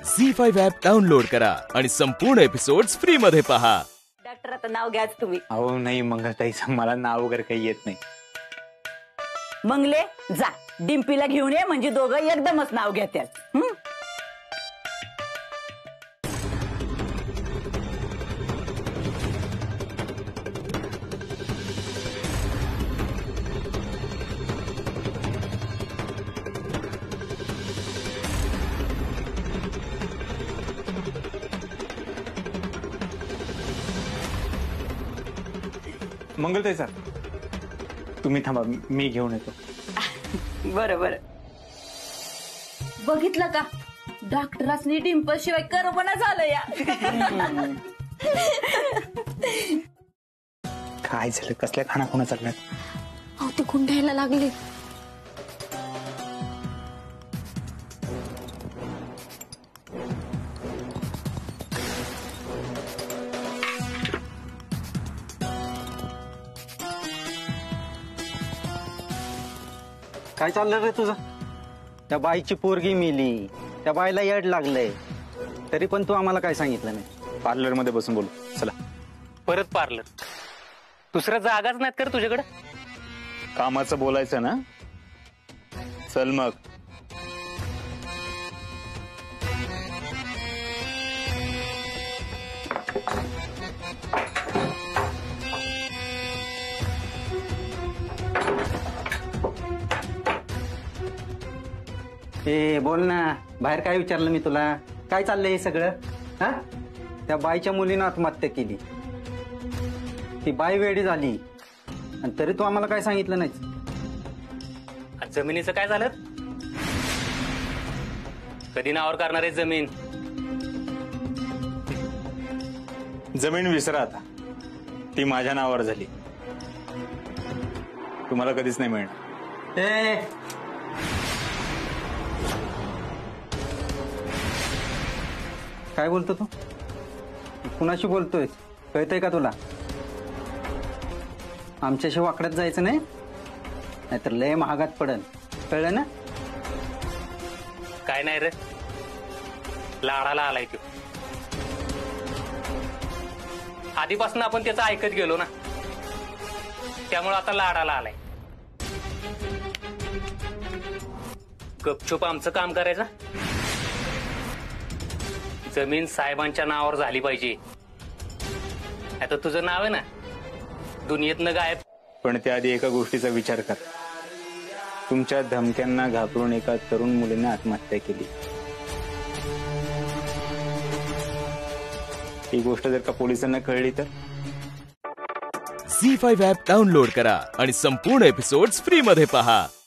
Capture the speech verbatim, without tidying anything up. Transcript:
Zee five app download करा आणि संपूर्ण एपिसोड्स फ्री मध्ये पहा। डॉक्टर आता नाव घ्याच तुम्ही। अहो नाही मंगलताईचं मला नाव वगैरे काही येत नाही। मंगले जा डिंपीला घेऊन ये म्हणजे दोघं एकदमच नाव घेतात। हं मंगलताई सर तुम्ही थांबा मी घेऊन येतो। बरं बरं बघितलं का डॉक्टरांनी डिंपल शिवाय करवना झालं या। काय झालं कसल्या खाना खुणा चालल्यात? अहो ते गुंडायला लागले। काय चाललं रे तुझं? त्या बाईची पोरगी मिली, त्या बाईला येड लागलंय, तरी पण तू आम्हाला काय सांगितलं नाही? पार्लर मध्ये बसून बोलू चला। परत पार्लर? दुसऱ्या जागाच नाहीत कर तुझ्याकडे? कामाचं बोलायचं ना, चल मग। ए बोल ना, बाहेर काय विचारलं मी तुला? काय चाललंय हे सगळं? हा त्या बाईच्या मुलीनं आत्महत्या केली, ती बाई वेडी झाली आणि तरी तू आम्हाला काय सांगितलं नाही? जमिनीचं काय झालं? कधी नावावर करणार आहे जमीन? जमीन विसरा आता, ती माझ्या नावावर झाली, तुम्हाला कधीच नाही मिळणार। ए काय बोलतो तू? कुणाशी बोलतोय कळतंय का तुला? आमच्याशी वाकड्यात जायचं नाही, नाहीतर लय महागात पडन, कळलं ना? काय नाही रे, लाडाला आलाय तो। आधीपासून आपण त्याचं ऐकत गेलो ना, त्यामुळे आता लाडाला आलाय। गपचूप आमचं काम करायचं, जमीन साहेबांच्या नावावर झाली पाहिजे। आता तुझं नाव आहे ना दुनियेतनं गायब। पण त्याआधी एका गोष्टीचा विचार कर, तुमच्या धमक्यांना घाबरून एका तरुण मुलीने आत्महत्या केली। ही गोष्ट जर का पोलिसांना कळली तर? झी फाईव्ह ॲप डाउनलोड करा आणि संपूर्ण एपिसोड्स फ्री मध्ये पहा।